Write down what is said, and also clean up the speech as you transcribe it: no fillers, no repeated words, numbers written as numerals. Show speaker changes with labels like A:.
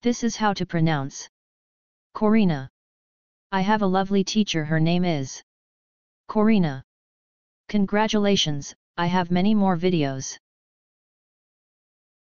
A: This is how to pronounce Corina. I have a lovely teacher, her name is Corina. Congratulations, I have many more videos.